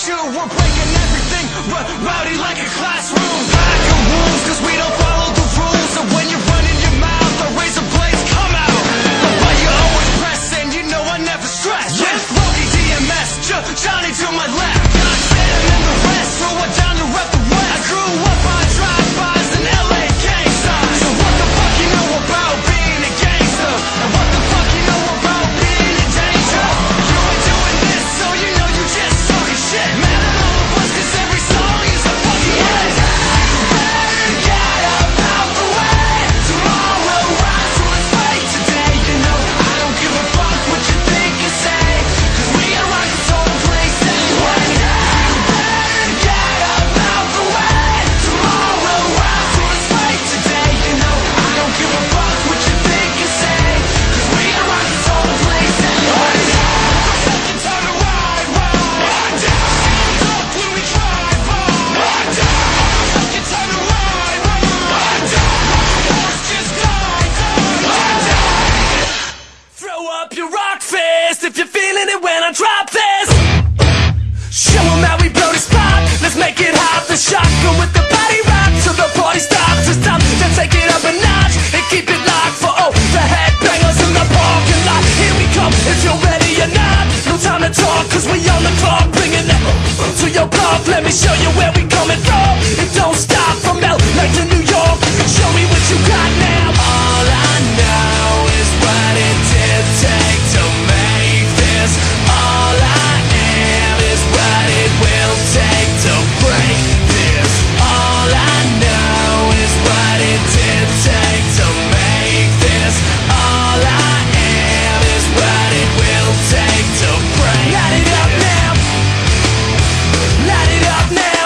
shoe. We're breaking everything, rowdy like a classroom. Pack of wolves, cause we don't follow the rules. So when you're running your mouth, the razor blades come out. But you always press and you know I never stress. With Loki DMS, Johnny to my left, got Sam and the rest, throw it down to rep the west. I grew up on drive-bys and LA gang signs. So what the fuck you know about being a gangster? And what the fuck you know about being in danger? You ain't doing this, so you know you just talking shit. Man, I all of us, cause every song is a fucking hit. Get up out the way. Tomorrow rise, so let's fight today. You know, I don't give a fuck what you think or say, cause we are rock this whole place anyway. Get up out the way. Tomorrow rise, so let's fight today. You know, I don't give a fuck what you think or say, cause we are rock this whole place anyway. Second time to ride. Hands up when we drive by. Second time to ride. Horse just died. Throw up your rock fist if you're feeling it when I drop this. Show 'em how we blow this spot. Let's make it hot. The shotgun with the body rock till the party stops. It's time to take it up a notch and keep it locked for all the headbangers in the parking lot. Here we come, if you're ready or not. No time to talk, cause we on the clock. Bringing it to your block. Let me show you where we coming from. It don't stop from LA to New York. Show me what you got now. All I know is what it did take to make this. All I am is what it will take to break this. All I know is what it did take to make this. All I am is what it will take to break. Light it up now. Light it up now.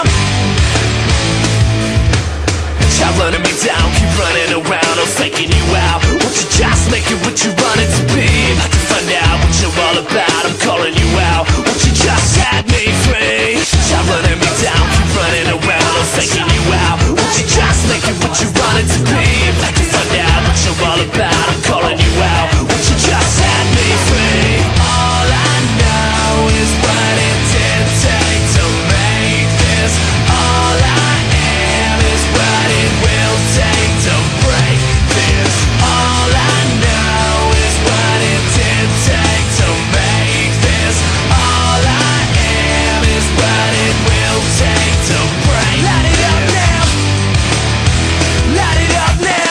Stop running me down, keep running around, I'm faking you out. Won't you just make it what you want it to be? I can find out what you're all about, I'm calling you out. Won't you just set me free? Stop running me down, keep running around, I'm faking you out. Won't you just make it what you want it to be? I can find out what you're all about, I'm calling you out. Won't you just set me free? All I know is what it did take to make this. All I am is what it will take to break this. All I know is what it did take to make this. All I am is what it will take to break. Light it up now. Light it up now.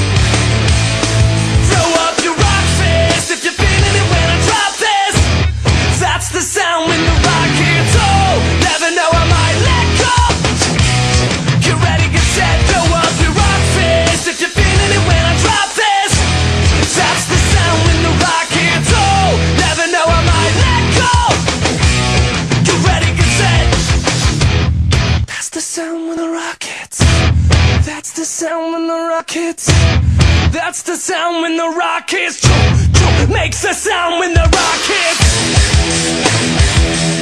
Throw up your rock fist if you're feeling it when I drop this. That's the sound when the rock hits. Oh, never know I might let go. Get ready, get set, throw up your rock fist if you're feeling it when I drop this. That's the sound when the rock hits. Oh, never know I might let go. Get ready, get set. That's the sound when the rock hits. That's the sound when the rock hits. That's the sound when the rock hits. Makes the sound when the rock hits.